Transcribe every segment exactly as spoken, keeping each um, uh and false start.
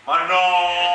Ma no!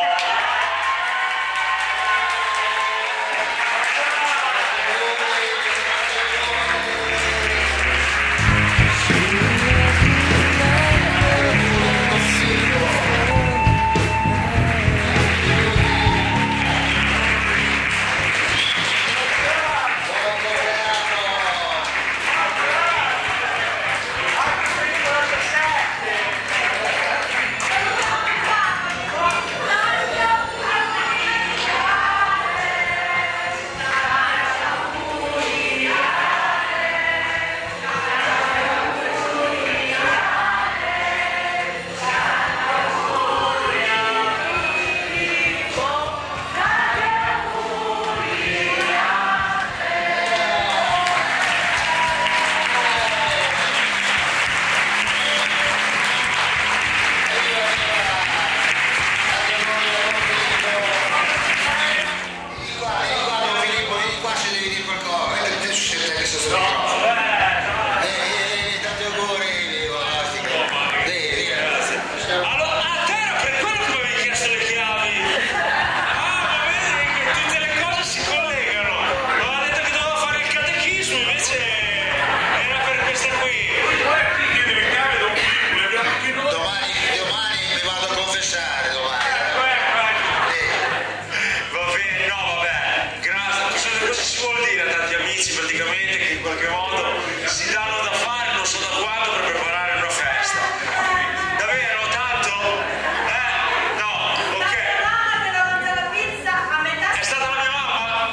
Praticamente che in qualche modo si danno da fare non so da quando per preparare una festa. Davvero? Tanto? Eh? No? Ok. La mamma te l'ha mangiata la pizza a metà. È stata la mia mamma?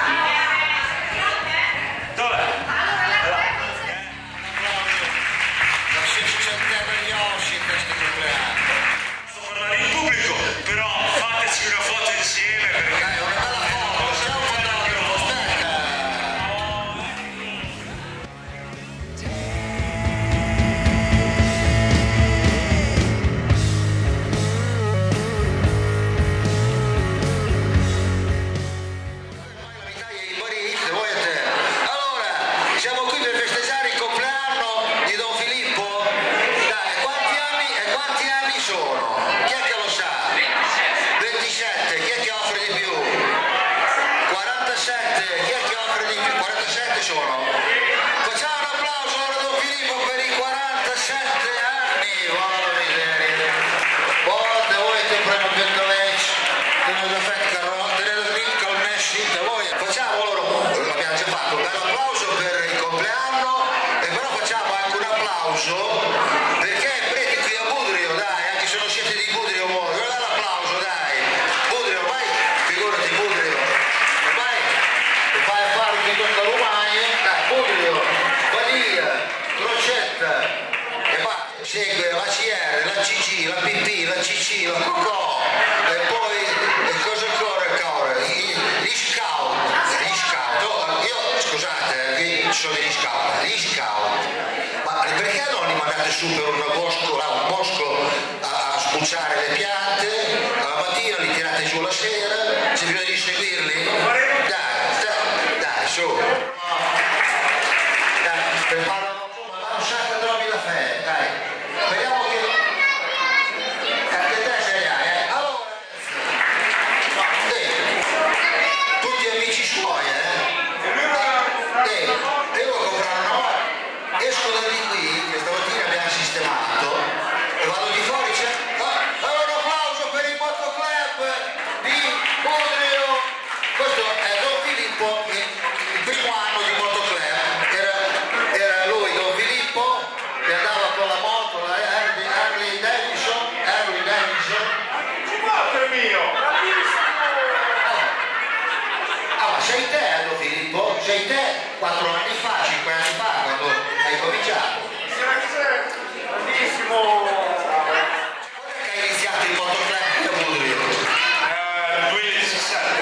Dov'è? Allora la Non si sente gli ossi in questo compleanno. Sto parlando in pubblico, però fateci una foto insieme perché Dai, una bella foto, stiamo facendo aspetta. Allora, siamo qui per festeggiare il compleanno di Don Filippo. Dai, quanti anni e quanti anni sono? Chi è che lo sa? ventisette, chi è che offre di più? quarantasette, chi è che offre di più? quarantasette sono. Facciamo un applauso a Don Filippo per i quarantasette anni. Buona miseria. Volte voi che premo Pietrovec, tenendo effetto tenendo dritto al Messi, da voi. Facciamo loro, l'abbiamo già fatto, un bel applauso per il compleanno e però facciamo anche un applauso perché preti qui a Budrio, dai, anche se non siete di Budrio, guarda l'applauso, dai. Budrio, ormai, figurati Budrio, ormai fai a fare di questa Romagna, dai, Budrio, Badia, Crocetta, e poi segue la C R, la C G, la P P, la C C, la Cocò, e poi e cosa ancora ancora? Gli, gli scout, gli scout, oh, io scusate, io sono degli scout, gli scout, ma perché non li mandate su per un bosco, là, un bosco a, a spulciare le piante, alla mattina li tirate giù la sera, c'è bisogno di seguirli? Dai, dai, dai, su. Dai, preparano, insomma, vanno un sacco di robe da fare, dai. Speriamo che... Anche te ce li hai, eh? Allora... No, dai. Tutti amici suoi, eh? Dai, devo comprare una moto. Esco da di qui, che stamattina abbiamo sistemato, e vado di fuori, c'è... Ah, allora un applauso per il motoclub di Budrio. Questo è Don Filippo, il il primo anno di motoclub. Era, era lui, Don Filippo, che andava con la moto, la Harley, Harley Davidson, Harley Davidson. Ci porta il mio! Ah, ma sei te, eh, Don Filippo? Sei te quattro anni fa, cinque anni fa, quando hai cominciato? Grandissimo! Quando è che hai iniziato il motoclub qui a Budrio? eh, duemiladiciassette.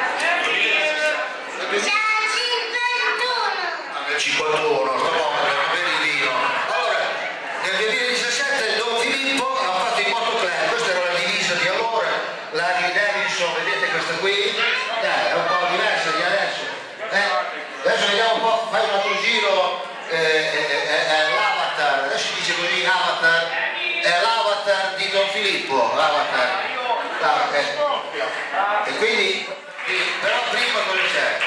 Nel cinquantuno, sto buono, per un bel vino. Allora, nel duemiladiciassette Don Filippo ha fatto il motoclub, questa era la divisa di allora, la Harley Davidson, vedete questa qui? Dai, è un po' diversa di adesso. Eh? Adesso vediamo un po', fai un altro giro, eh, eh, eh, è l'avatar, adesso si dice così, avatar, è l'avatar di Don Filippo, l'avatar. portava eh. E quindi però prima cosa c'è?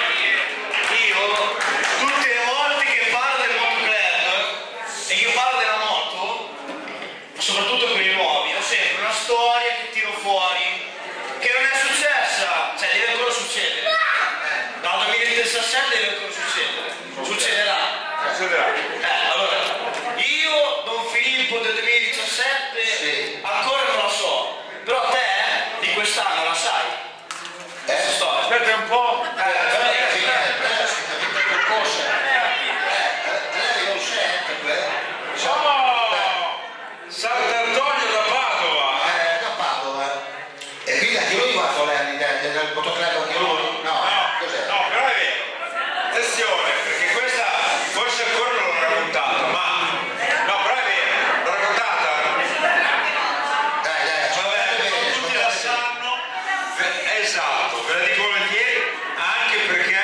Io tutte le volte che parlo del motoclub e che parlo della moto, soprattutto per i nuovi, ho sempre una storia che tiro fuori che non è successa, cioè deve ancora succedere. Dal duemiladiciassette deve ancora succedere. Succederà. Succederà. Eh, allora, io, Don Filippo del duemiladiciassette, Sì. ancora non la so, però te di quest'anno la sai. Eh? Sto, Aspetta un po'. Eh, però è finita, è finita il percorso. Eh, lei lo sente, quello? Oh! Sant'Antonio da Padova. Eh, da Padova. E quindi anche lui va con lei del motoclub anche lui? No, No, cos'è? no, però è vero. Attenzione, perché questa forse ancora non l'ho raccontata, ma. No, però è vero, l'ho raccontata. Dai, dai, Vabbè, bene, non tutti la ascoltate bene. sanno. Ve- Esatto, ve la dico volentieri, anche perché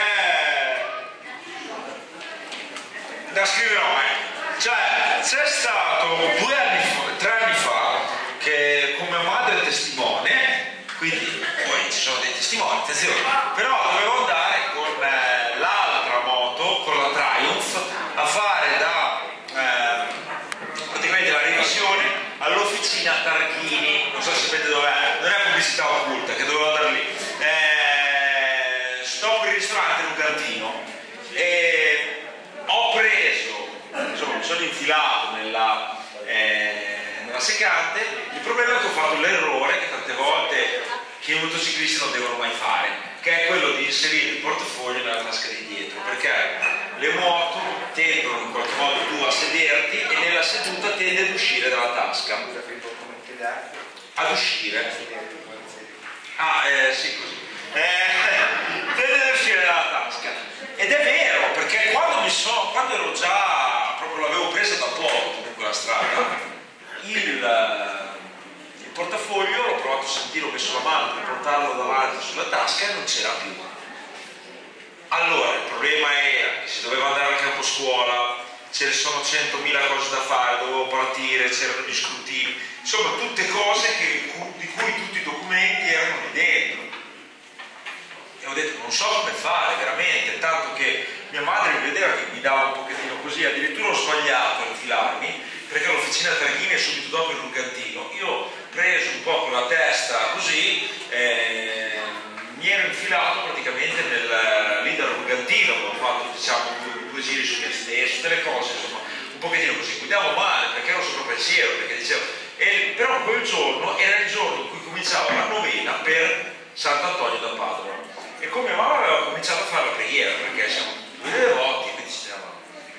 la scriverò, eh. Cioè, c'è stato due anni fa, tre anni fa, che con mia madre è testimone, quindi poi ci sono dei testimoni, attenzione, però dovevo andare con eh, l'altra moto, con la Triumph, a fare da eh, praticamente la revisione all'officina Targhini, non so se sapete dov'è, non è pubblicità occulta, che dovevo andare lì. Eh, sto per il ristorante Lugantino e ho preso, insomma mi sono infilato nella, eh, nella secante. Il problema è che ho fatto l'errore che tante volte che i motociclisti non devono mai fare, che è quello di inserire il portafoglio nella tasca di dietro, perché le moto tendono in qualche modo tu a sederti e nella seduta tende ad uscire dalla tasca, ad uscire ah eh, sì così eh, tende ad uscire dalla tasca, ed è vero, perché quando mi sono quando ero già proprio l'avevo presa da poco comunque la strada, il il portafoglio l'ho provato a sentire, ho messo la mano per portarlo davanti sulla tasca e non c'era più. Allora il problema era che si doveva andare al campo scuola, ce ne sono centomila cose da fare, dovevo partire, c'erano gli scrutini, insomma tutte cose che, di cui tutti i documenti erano lì dentro. E ho detto non so come fare veramente, tanto che mia madre mi vedeva che mi dava un pochettino così, addirittura ho sbagliato a infilarmi, perché l'officina Targhini è subito dopo il Lugantino. Io ho preso un po' con la testa così, eh, mi ero infilato praticamente nel, lì dal Lugantino, ho fatto diciamo due, due giri su me stesso, tutte le cose, insomma, un pochettino così. Guidavo male perché ero sopra pensiero, perché dicevo, e, però quel giorno era il giorno in cui cominciava la novena per Sant'Antonio da Padova. E come mamma aveva cominciato a fare la preghiera, perché siamo due devoti, quindi ci siamo.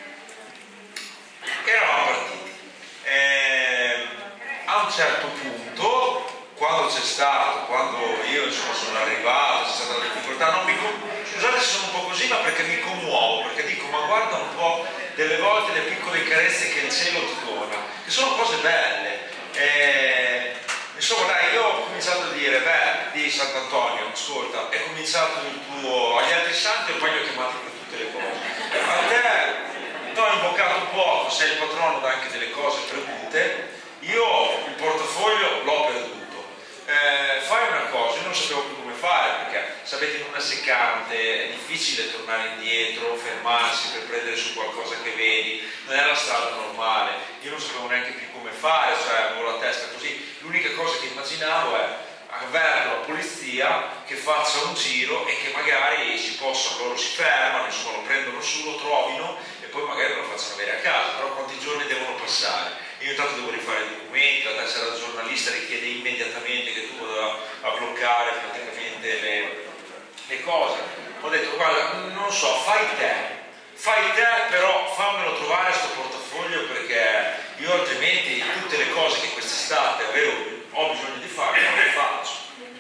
Eravamo partiti. Eh, a un certo punto, quando c'è stato, quando io insomma sono arrivato, c'è stata la difficoltà, non mi scusate se sono un po' così, ma perché mi commuovo, perché dico, ma guarda un po' delle volte le piccole carezze che il cielo ti dona, che sono cose belle. Eh, insomma dai, io ho cominciato a dire, beh, di Sant'Antonio, ascolta, è cominciato il tuo, agli altri santi e poi li ho chiamati per tutte le cose. A te ti ho invocato poco, sei il patrono anche delle cose perdute, io il portafoglio l'ho perduto. Eh, fai una cosa, io non sapevo più come fare, perché sapete in una seccante è difficile tornare indietro, fermarsi per prendere su qualcosa che vedi, non è la strada normale, io non sapevo neanche più come fare, cioè avevo la testa così, l'unica cosa che immaginavo è avverto la polizia che faccia un giro e che magari si possa, loro si fermano, insomma lo prendono su, lo trovino e poi magari lo facciano avere a casa, però quanti giorni devono passare? Io intanto devo rifare i documenti, la tessera da giornalista richiede immediatamente che tu vada a bloccare praticamente le, le cose. Ho detto guarda, non so, fai te, fai te, però fammelo trovare sto portafoglio, perché io altrimenti tutte le cose che quest'estate avevo ho bisogno di fare, non le faccio.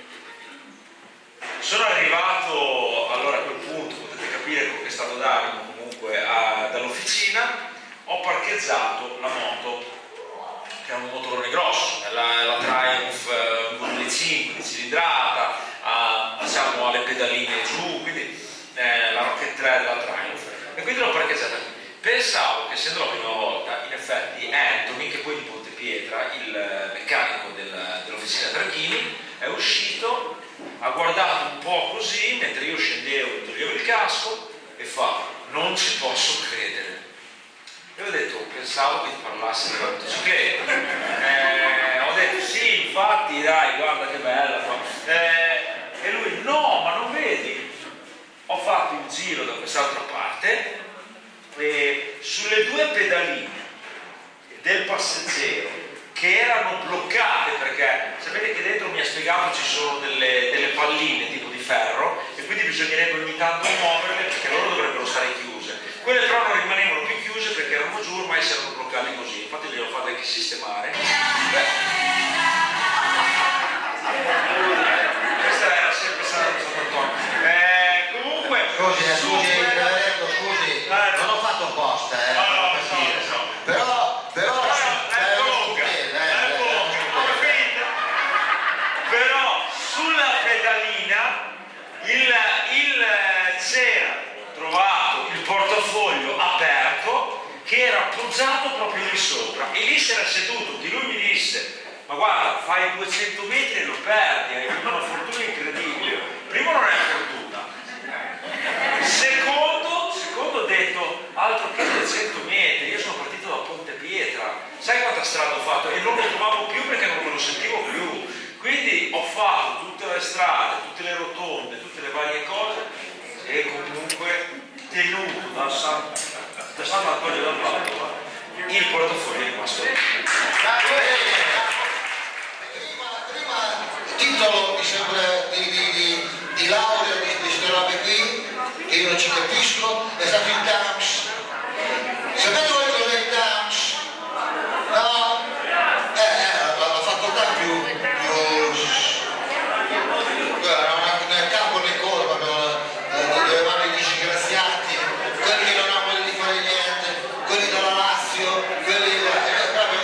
Sono arrivato allora a quel punto, potete capire con che stato d'animo comunque a, dall'officina, ho parcheggiato la moto, che è un motorone grosso, la, la Triumph uh, duemilacinque di cilindrata, a, siamo alle pedaline giù, quindi eh, la Rocket tre della Triumph, e quindi l'ho parcheggiata qui. Pensavo che essendo la prima volta, in effetti Anthony, che poi di Pontepietra, il meccanico del, dell'officina Targhini, è uscito, ha guardato un po' così, mentre io scendevo e toglievo il casco, e fa: non ci posso credere. E ho detto: pensavo che ti parlassi della motocicletta. Eh, ho detto: sì, infatti, dai, guarda che bella. Eh, e lui: no, ma non vedi? Ho fatto il giro da quest'altra parte e sulle due pedaline del passeggero che erano bloccate, perché sapete che dentro, mi ha spiegato, ci sono delle, delle palline tipo di ferro e quindi bisognerebbe ogni tanto muoverle perché loro dovrebbero stare chiuse. Quelle però non rimanevano più chiuse perché erano giù, ormai si erano bloccate così, infatti le ho fatte anche sistemare. Beh. Questa era sempre stata Sant'Antonio. Eh, comunque Scusi, eh, scusi, reverendo, scusi, non ho fatto apposta, eh, no, no, per so, dire. so. Però, però, è lunga, è lunga, però sulla pedalina il, il c'era trovato il portafoglio aperto che era appoggiato proprio lì sopra, e lì si era seduto. Di lui mi disse: ma guarda, fai duecento metri e lo perdi, hai avuto una fortuna incredibile. Primo, non è fortuna, secondo, secondo ho detto: altro che duecento metri, io sono partito da Ponte Pietra, sai quanta strada ho fatto, e non lo trovavo più perché non me lo sentivo più. Quindi ho fatto tutte le strade, tutte le rotonde, tutte le varie cose, e comunque tenuto da San, da Sant'Antonio del Padova il portafoglio è rimasto lì. Titolo mi sembra di, di, di, di laurea di queste robe qui, che io non ci capisco, è stato il D A M S. Sapete voi cos'è il D A M S? No? Eh, eh la, la facoltà più, più guarda, non è capo né colpa, dove vanno i disgraziati, quelli che non hanno voglia di fare niente, quelli della Lazio, quelli eh, proprio,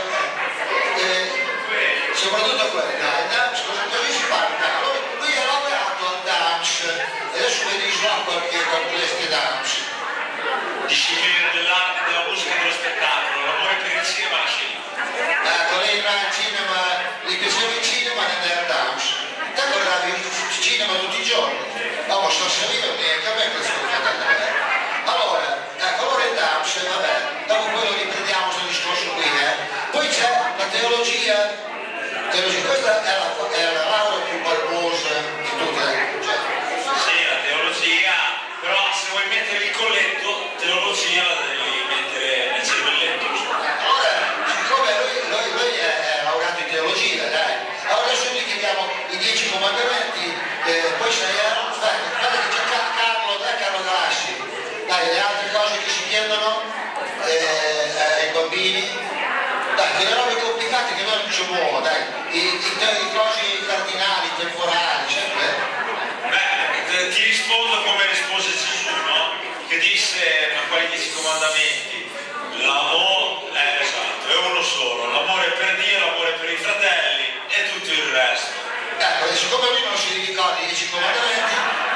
eh, soprattutto quelli, dai, il D A M S, così si parla. Lui, lui è laureato al D A M S, adesso vedi già qualche queste D A M S. Discipline dell'arte, della musica e dello spettacolo, l'amore per il cinema e la scienza. Ecco, lei va al cinema, gli piaceva il cinema e andare al D A M S. Te guardavi il cinema tutti i giorni? No, ma sto salendo niente, a me questo è fatto. Allora, ecco, allora il D A M S, vabbè, dopo poi lo riprendiamo questo discorso qui, eh. Poi c'è la teologia, teologia, questa è la, è la laurea più barbosa di tutte, cioè. Sì, la teologia, però se vuoi mettere il colletto, teologia la devi mettere nel cervelletto. Allora, siccome lui, lui, lui è, è laureato in teologia, dai, allora adesso gli chiediamo i dieci comandamenti, eh, poi sei, eh, dai, guarda che c'è Carlo, dai Carlo Galassi, dai, le altre cose che si chiedono eh, eh, ai bambini, dai, quelle robe complicate che noi non ci muovono, dai, i, i, i cosi cardinali, temporali, sempre. Beh, ti rispondo come rispose Gesù, no? Che disse, ma quali dieci comandamenti? L'amore, eh, esatto, è uno solo, l'amore per Dio, l'amore per i fratelli e tutto il resto. Ecco, e siccome lui non si ricorda i dieci comandamenti,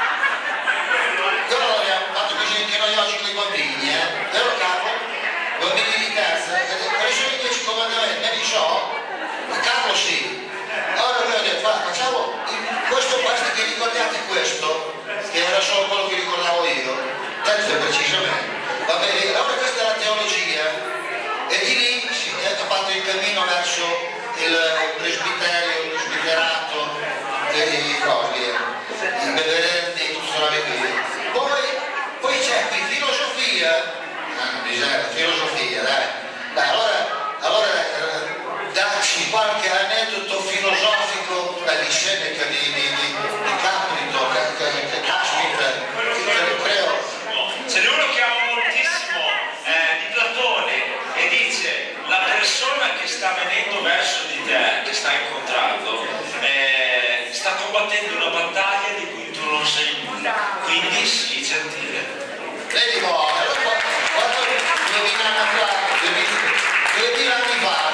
allora abbiamo fatto così anche noi oggi con i bambini, eh? Vero Carlo? Bambini di terza, quali sono i dieci comandamenti? Ne li so? Carlo sì. Allora noi abbiamo detto, facciamo questo, questo che ricordiate questo, che era solo quello che ricordavo io, tanto precisamente. Va bene, allora questa è la teologia, e di lì si è fatto il cammino verso il presbiterio, il presbiterato, i cosi, i beverendi, tutte queste robe qui. Poi, poi c'è qui filosofia, ah, miseria, filosofia, dai. Dai, allora, allora eh, dacci qualche aneddoto filosofico da di Seneca, di, di, di, di Caprito, che caspita, creo. Ce n'è uno che amo moltissimo, eh, di Platone, e dice: la persona che sta venendo verso di te, che sta incontrando, eh, sta combattendo una battaglia di cui tu non sai nulla, quindi sii gentile. Vedi buono, allora quando duemila anni fa, duemila anni fa,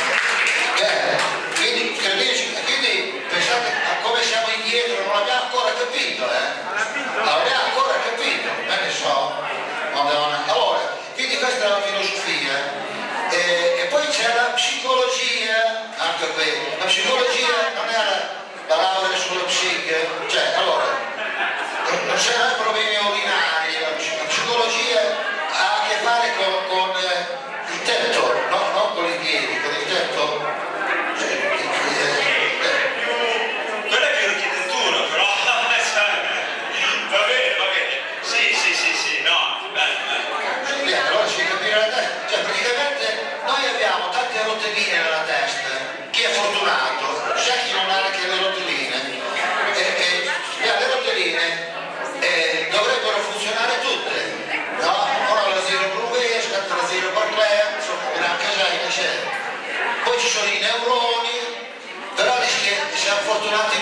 eh, quindi, quindi pensate a come siamo indietro, non abbiamo ancora capito, eh? Non abbiamo ancora capito, non ne so, Madonna. Allora, quindi questa è la filosofia, eh, e poi c'è la psicologia, anche qui, la psicologia non è la, la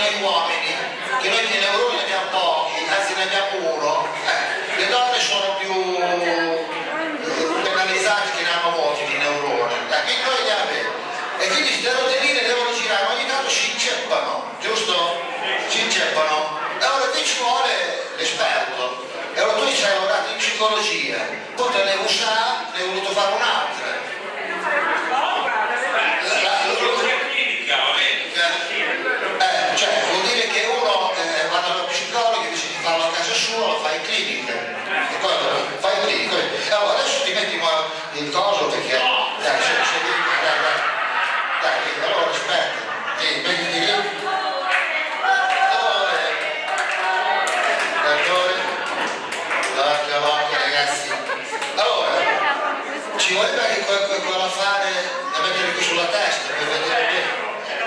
noi uomini, che noi di neuroni ne abbiamo pochi, anzi ne abbiamo uno, eh, le donne sono più penalizzate che ne hanno molti di neuroni, eh, quindi noi ne abbiamo. E quindi queste rotelline devono girare, ma ogni tanto si inceppano, giusto? Si inceppano. E allora qui ci vuole l'esperto. E allora tu sei lavorato in psicologia, poi te ne hai usato, ne hai voluto fare un'altra. Eh, cioè vuol dire che uno eh, va dallo psicologo invece di farlo a casa sua, lo fa in clinica. E poi lo fai in clinica. E allora adesso ti metti il coso perché. Dai, se, se devi, dai, dai, dai, allora aspetta, sì, mettiti lì. Allora, allora, ragazzi. Allora, ci voleva anche qualcosa da fare, da mettere qui sulla testa per vedere bene.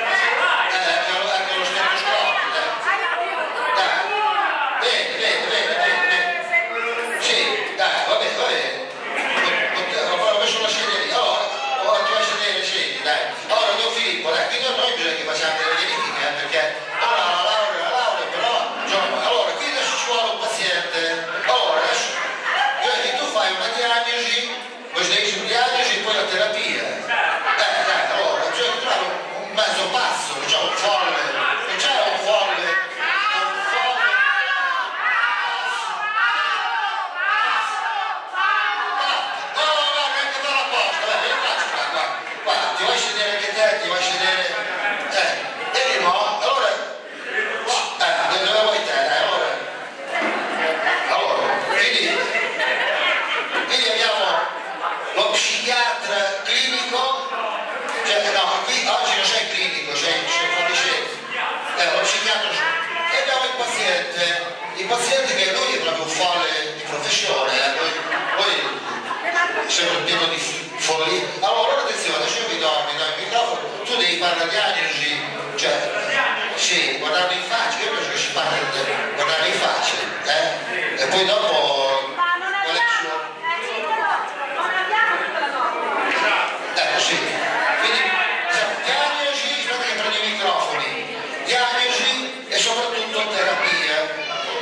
Il paziente che lui è proprio un folle di professione, eh? poi, poi sempre pieno di follia. Allora attenzione, adesso io vi do, vi do il microfono, tu devi fare la diagnosi, cioè, sì, guardarlo in faccia, io penso che si parla di guardarlo in faccia, eh? E poi dopo... Ma non abbiamo, eh sì, però non abbiamo tutta la notte. Ecco, sì. Quindi, diagnosi, aspetta che prendo i microfoni, diagnosi e soprattutto terapia.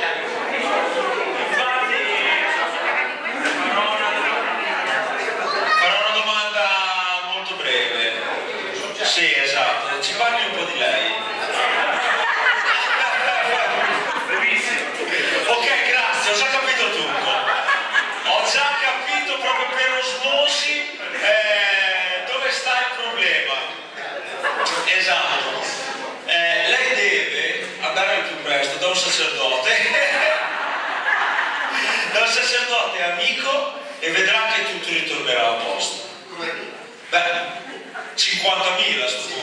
Sì, esatto, ci parli un po' di lei. Ok, grazie, ho già capito tutto. Ho già capito proprio per osmosi eh, dove sta il problema. Esatto. Eh, lei deve andare al più presto da un sacerdote, da un sacerdote amico e vedrà che tutto ritornerà a posto. Beh, cinquantamila sto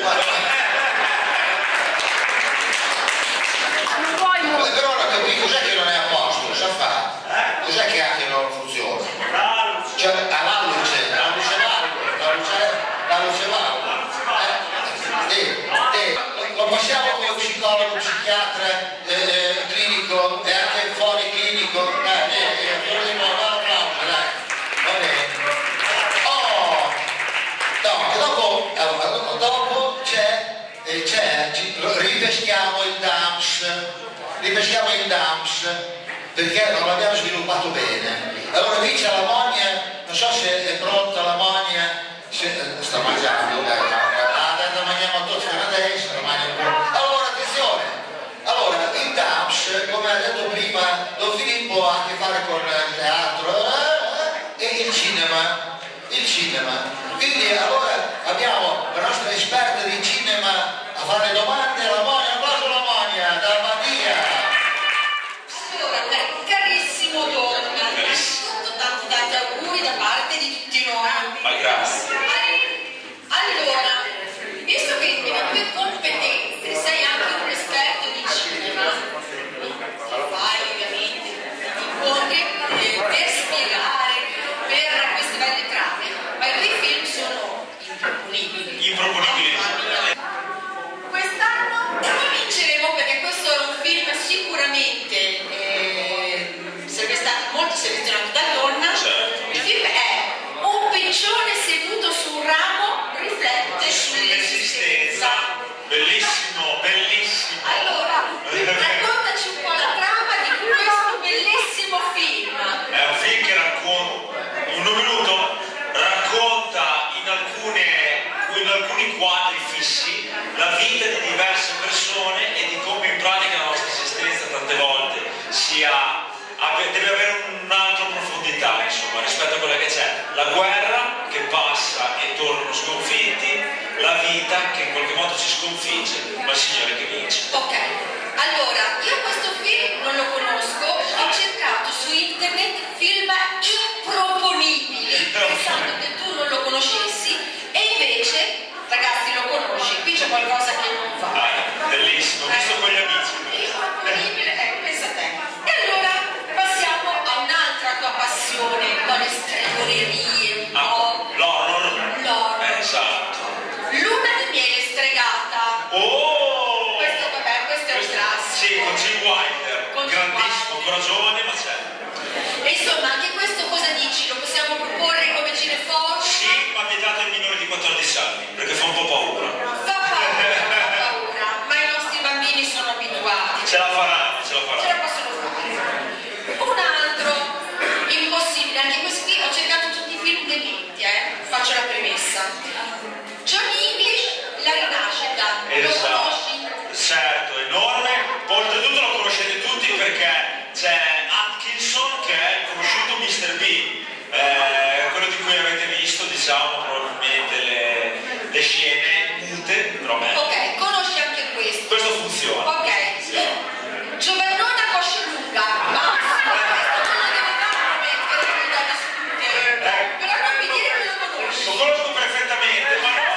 Non puoi Poi però non capisco cos'è che non è a posto, sa fa? Cos'è che ha che non funziona? Cioè alla luce, la luce valvola, la luce, la luce valvola. Eh? Eh, eh, lo passiamo come psicologo, psichiatra, eh, clinico e anche fuori clinico. Dai, eh, eh, io dico, un applauso, dai. Va bene. Oh! No, che dopo, allora, dopo c'è, eh, c'è, ripeschiamo il D A M S, ripeschiamo il D A M S perché non l'abbiamo sviluppato bene. Allora lì c'è l'ammonia, non so se è pronta l'ammonia, se, sta mangiando, dai, ah, dai, la mangiamo tutti per adesso, la mangiamo un po'. Allora attenzione, allora il D A M S, come ha detto prima Don Filippo, ha a che fare con il teatro eh, e il cinema. Il cinema. Quindi allora abbiamo la nostra esperta di cinema a fare domande alla Monia, un applauso alla Monia, da Badia. Allora, carissimo Don, tanti tanti auguri da parte di tutti noi. Ma grazie. Allora, visto che nelle tue competenze sei anche un esperto di cinema, fai ovviamente i ponti per spiegare per queste belle trame, ma i tuoi film sono improponibili. Improponibili. Quest'anno ancora giovane, ma c'è. E insomma, anche questo cosa dici? Lo possiamo proporre come cineforum? Sì, ma vietato ai minori di quattordici anni, perché fa un po' paura. Fa paura, fa paura, ma i nostri bambini sono abituati. Ce la faranno, ce la Ce faranno. la possono fare. Un altro impossibile, anche questi qui ho cercato tutti i film dei venti, eh? Faccio la premessa. Johnny English, La rinascita, lo Esatto. conosci? Certo, enorme. Oltretutto lo conoscete tutti perché c'è Atkinson che è il conosciuto mister Bean, eh, quello di cui avete visto, diciamo, probabilmente le, le scene mute, però beh, Ok, conosci anche questo. questo funziona. Ok. Giovannona coscia lunga, ma questo non lo dovevamo mettere da discutere. Però non mi dire che lo conosci. Lo conosco perfettamente, ma non,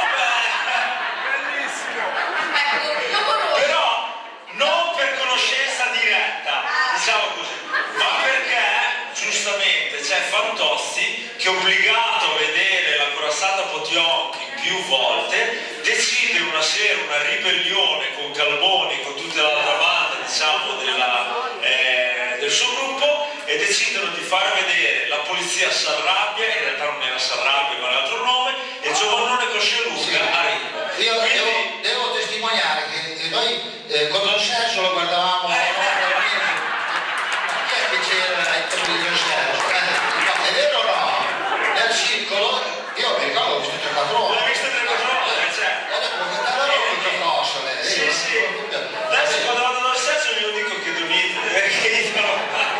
Ecco, lo conosci. però non per conoscenza diretta, diciamo così, ma perché giustamente c'è Fantozzi che, obbligato a vedere la corazzata Potionchi più volte, decide una sera una ribellione con Calboni, con tutta l'altra banda, diciamo, della, eh, del suo gruppo, e decidono di far vedere La polizia s'arrabbia, in realtà non era s'arrabbia ma era altro nome, e Giovannone coscia lunga a ritmo. Io Quindi- devo, devo testimoniare che che noi eh, con Don Sergio lo guardavamo Eh, no, chi è che c'era ai tempi di Don Sergio? Eh, no, è vero o no? Nel circolo, io mi ricordo ho visto tre quattro ore. L'hai visto tre quattro ore, cioè. E dopo cantare con Cossole. Sì, sì. Adesso quando vado dal sesso io dico che dormite, perché dicono...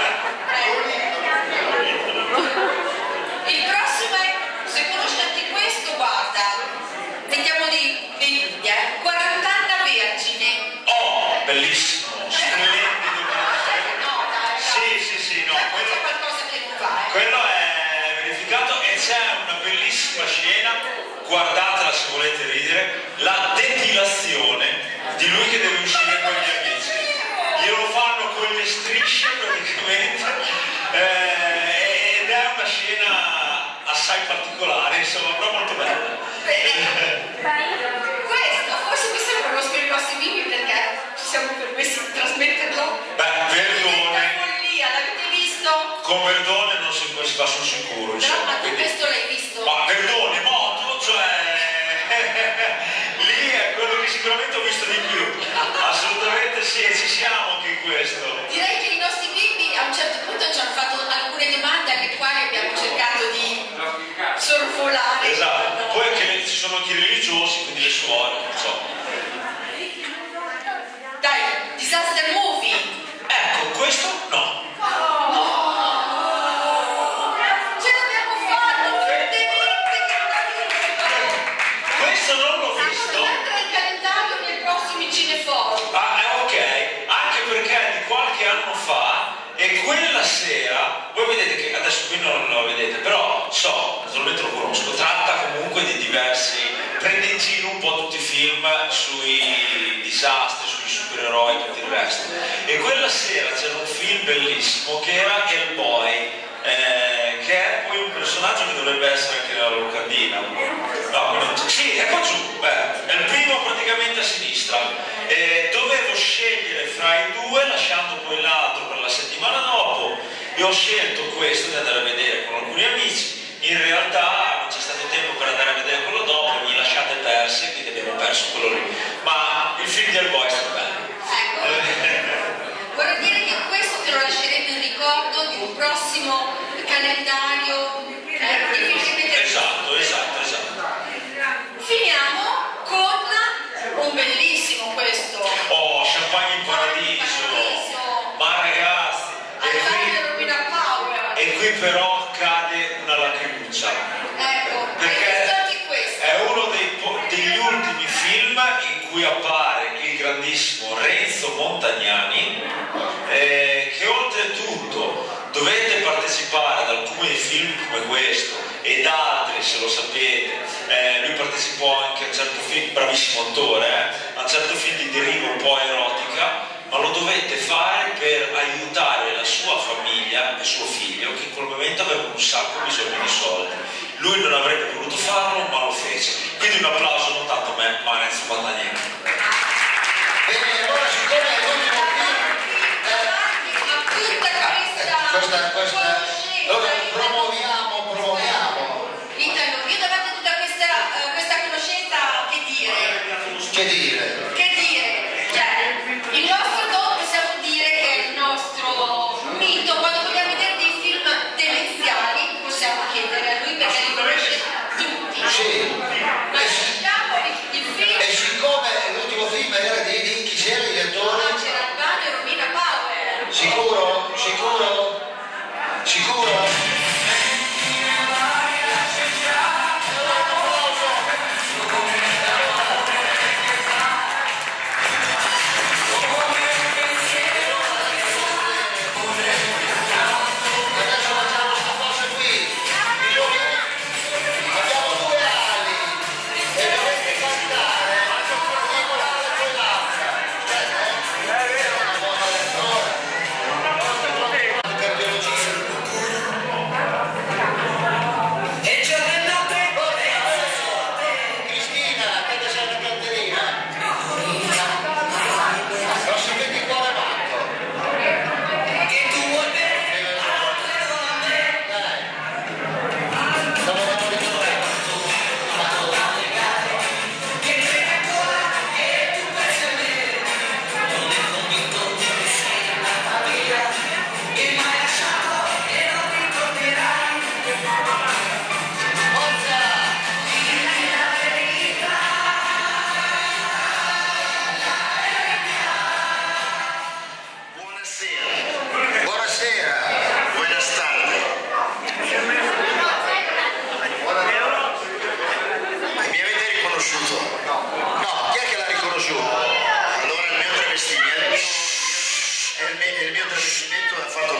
Il prossimo è, se conosci anche questo, guarda, mettiamo dei dei eh, quarant'anni vergine. Oh, bellissimo, splendido. No, dai, Sì, sì, sì, no, C'è quello, qualcosa che non va, eh. quello è verificato e c'è una bellissima scena, guardatela se volete ridere, la depilazione di lui che deve uscire con gli amici. Glielo fanno con le strisce praticamente, eh, ed è una scena assai particolare, insomma, però molto bella. Questo, forse questo è uno per i nostri bimbi perché ci siamo permessi di trasmetterlo. Beh, È Verdone, follia, l'avete visto? con Verdone non si può, si va sul sicuro, Però insomma. ma tu quindi- questo l'hai visto? Ma Verdone, moto, cioè lì è quello che sicuramente ho visto di più. Assolutamente sì, ci siamo anche in questo. Direi che i nostri bimbi a un certo punto ci hanno fatto alcune domande alle quali abbiamo cercato di sorvolare. Esatto, poi anche ci sono anche i religiosi, quindi le suore, non so. Dai, disaster movie. Ecco, questo no. Ce l'abbiamo fatto, fortemente che non l'ha visto. Questo non l'ho visto. Possono mettere il calendario nei prossimi cineforum. Ah, eh, ok, anche perché di qualche anno fa e quella sera, voi vedete che adesso qui non lo vedete, però so, naturalmente lo conosco, tratta comunque di diversi, prende in giro un po' tutti i film sui disastri, sui supereroi e tutto il resto. E quella sera c'era un film bellissimo che era Hellboy, eh, che è poi un personaggio che dovrebbe essere anche nella locandina. No, non c'è. Sì, è qua giù, beh, è il primo praticamente a sinistra. Eh, dovevo scegliere fra i due, lasciando poi l'altro per la settimana dopo, e ho scelto questo di andare a vedere con alcuni amici. In realtà non c'è stato tempo per andare a vedere quello dopo, mi lasciate persi, quindi abbiamo perso quello lì. Ma il film di Hellboy è stato bello. Ecco, vorrei dire che questo te lo lascerete in ricordo di un prossimo calendario eh, di film che vedete. Esatto, esatto, esatto. Finiamo con un bellissimo questo. Oh, Champagne in Paradiso. Ma ragazzi, e Alzate qui, Robina Power. e qui però cade una lacrimuccia. Ecco, hai Perché visto anche questo? è uno dei, po- degli ultimi film in cui appare il grandissimo Renzo Montagnani, eh, che oltretutto dovete partecipare ad alcuni film come questo ed altri, se lo sapete. Eh, lui partecipò anche a un certo film, bravissimo attore, eh, a un certo film di deriva un po' erotica, ma lo dovete fare per aiutare la sua famiglia e suo figlio, che in quel momento aveva un sacco bisogno di soldi. Lui non avrebbe voluto farlo, ma lo fece. Quindi un applauso non tanto a me, ma a Renzo Montagnani. Bene, allora siccome è l'ultimo film, Ma tutta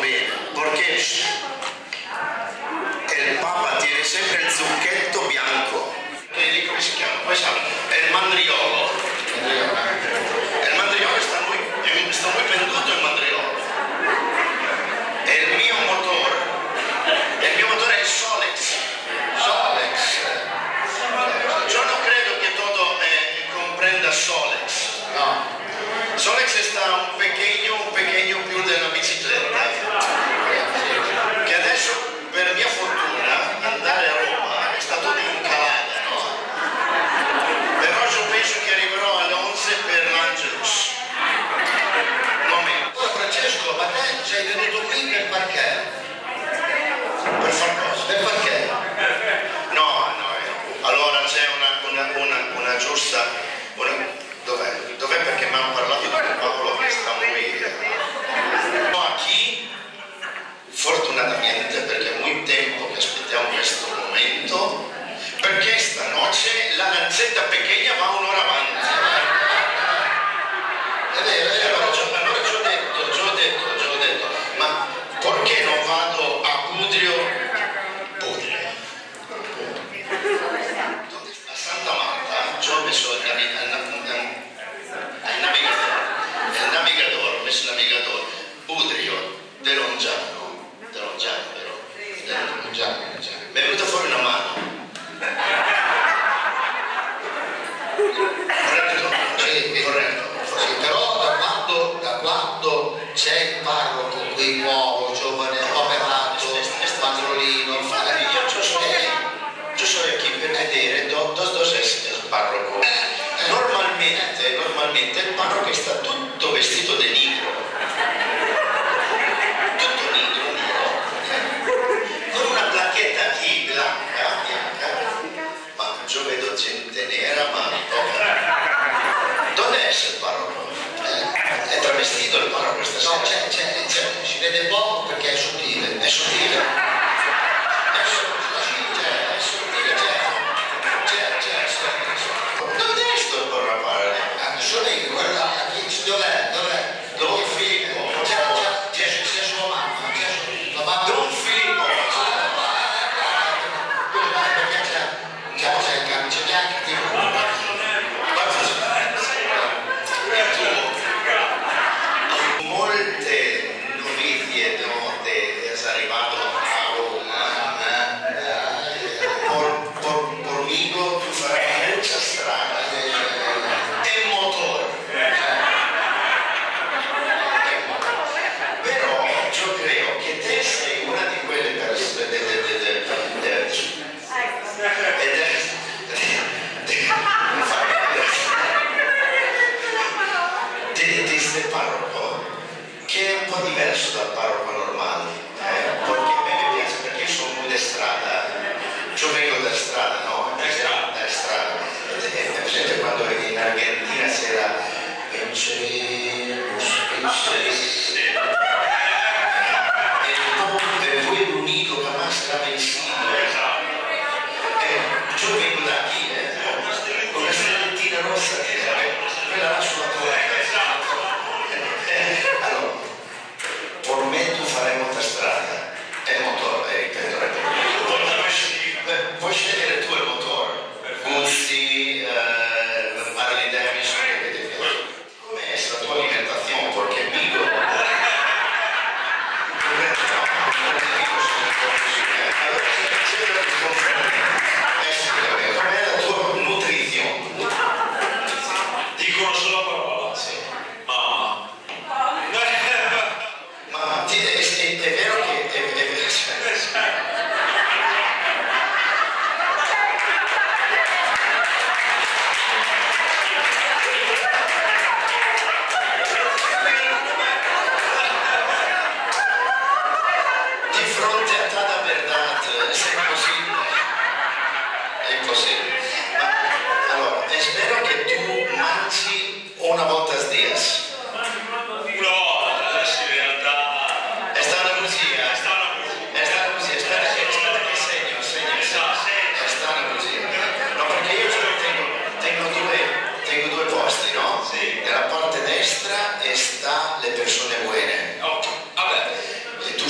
bene, perché il Papa tiene sempre il zucchetto bianco. Vedi come si chiama? Poi sa, è il mandriolo. Il mandriolo sta muy, sta muy venduto il mandriolo. E il mio motore, il mio motore è il Solex. Solex. Yo no credo che todo eh, comprenda Solex. No. Solex sta un pequeño, un pequeño più della bicicletta. Che adesso, per mia fortuna, andare a Roma è stato di un calada, no? Però io penso che arriverò alle onze per l'Angelus. Momento. Ora Francesco, ma te sei venuto qui per perché? Per far cosa? Per perché? No, no, eh. Allora c'è una, una, una, una giusta... Una, dov'è? Dov'è perché mi hanno parlato con Paolo che sta morendo? No, aquí, fortunatamente, perché è molto tempo che aspettiamo questo momento, perché stanotte la lancetta pechegna va un'ora avanti. È vero, è vero, allora ci ho detto, ci ho detto, ci ho detto, ma perché non vado a Budrio? Budrio. A Santa Marta ci ho messo il navigatore, il navigatore, ho messo il navigatore, Budrio, De Longiano, De Longiano, vero? De Longiano, mi è venuta fuori una mano. Corretto? Sì, corretto. Sì, però da quando, da quando c'è il parroco qui nuovo, giovane, operato, padrolino, io ci sono, io sono qui per vedere dove è il parroco. Normalmente, normalmente il parroco sta tutto vestito di nigro. Tutto nigro, nigro. Con una placchetta qui bianca, bianca. Ma io vedo gente nera, ma dove è il parroco? Eh, è travestito il parroco stasera? No, c'è, c'è, c'è, si vede poco perché è sottile, è sottile. È sottile, è sottile, c'è, c'è, c'è. Dove è sto parroco? Sono io, guarda, dov'è? Dov'è? Don Filippo. C'è, c'è, c'è sua mamma, c'è sua mamma. Don Filippo. Perché c'è, c'è, c'è il camice bianco, tipo. Molte novizie note è arrivato a Roma, eh, por, por, por Vigo tu farai mucha strada e motore. Però io credo che te sei una di quelle persone di questo parroco che è un po' diverso dal parroco normale, eh? Perché a me mi piace, perché io sono molto di strada, io vengo da strada, no? Da strada, da strada. È presente quando in Argentina c'era Venceremos, venceremos, e poi l'unico che más era vencido. Eh, io vengo da qui, eh? Con la stellettina rossa, quella là sulla torre. Allora, per me tu farai molta strada, è il motore, ripeto, puoi scegliere tu il motore, Guzzi, eh, Harley Davidson, che ti piace. Come è la tua alimentazione? Perché Vigo, com'è la tua nutrizione? Dicono solo parola. Sì. Mamma. Ma è, è, è vero che è, è, di fronte a tanta verità è impossibile. È impossibile. Ma, allora, spero che tu mangi una volta a dias. Una volta, adesso in realtà... È stata così, eh? È stata così. È stata così, aspetta che, aspetta che segno, segno, segno. È stata così. No, perché io tengo, tengo, due, tengo due posti, no? Sì. Nella parte destra sta le persone buone. Ok, vabbè. E tu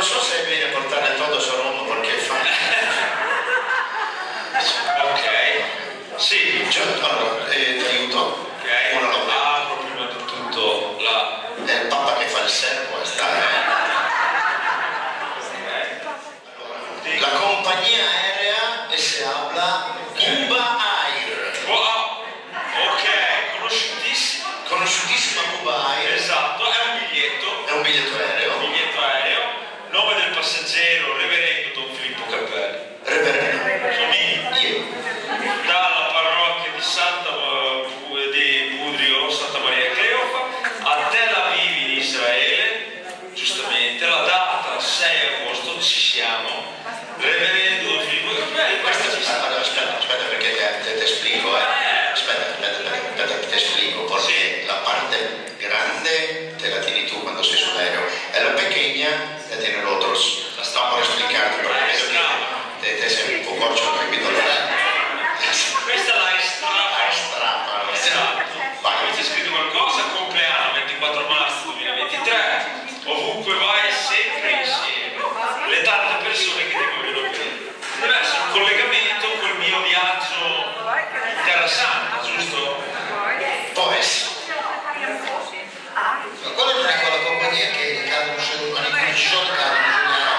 so se viene a portare todo a Roma perché fa. Ok, sì, Cioè, allora, eh, ti aiuto. ok, Uno lo fa. apro prima di tutto la... È il papà che fa il servo, sta. La compagnia aerea e si habla Cuba Air. Wow, ok, conosciutissimo, Conosciutissima Cuba Air. esatto, è un biglietto, È un biglietto aereo. biglietto aereo, nome del passeggero, reverendo Don Filippo Cappelli, Reverendo. Somini, Io. dalla parrocchia di Santa eh, di Budrio, Santa Maria Cleofa, a Tel Aviv in Israele, giustamente, la data sei agosto, ci siamo, reverendo Don Filippo Cappelli, questa ci sta. Allora, aspetta, aspetta perché te, te, te esplico, eh. Aspetta, aspetta, aspetta, aspetta, te esplico, perché la parte grande te la tieni tu quando sei sull'aereo e la pequeña la tiene otros. La sto per explicarti perché vedo che te, te sei un po' corcio al capitolo. Questa la estrappa, esatto. Vai. C'è scritto qualcosa, compleanno ventiquattro marzo duemilaventitré, ovunque vai sempre insieme, le tante persone che ti vogliono bene. Deve essere un collegamento col mio viaggio in Terra Santa, giusto? Può essere. Ma quella non è quella compagnia che cadono su ogni giorno cadono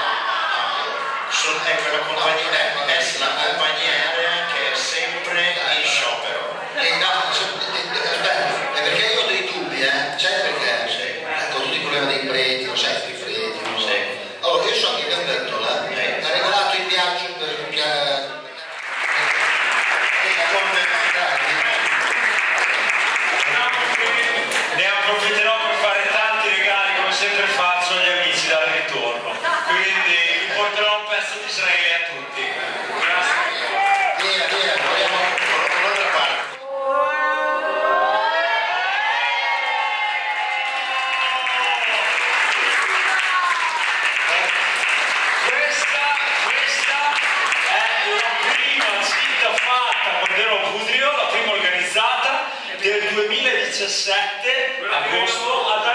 su è quella compagnia, è la compagnia aerea che è sempre in sciopero. E no, aspetta, è perché io ho dei dubbi, eh? Sai perché? Ecco, tutti i problemi dei preti, lo sai, i preti, non so. Allora, io so che Gambettola eh, ha regalato il viaggio per Ne approfitterò per fare tanti regali come sempre faccio agli amici dal ritorno, quindi vi porterò un pezzo di Israele a tutti. Grazie. Via, via, vogliamo un'altra parte. Questa, questa è la prima gita fatta quando ero a Budrio, la prima organizzata del duemiladiciassette agosto ad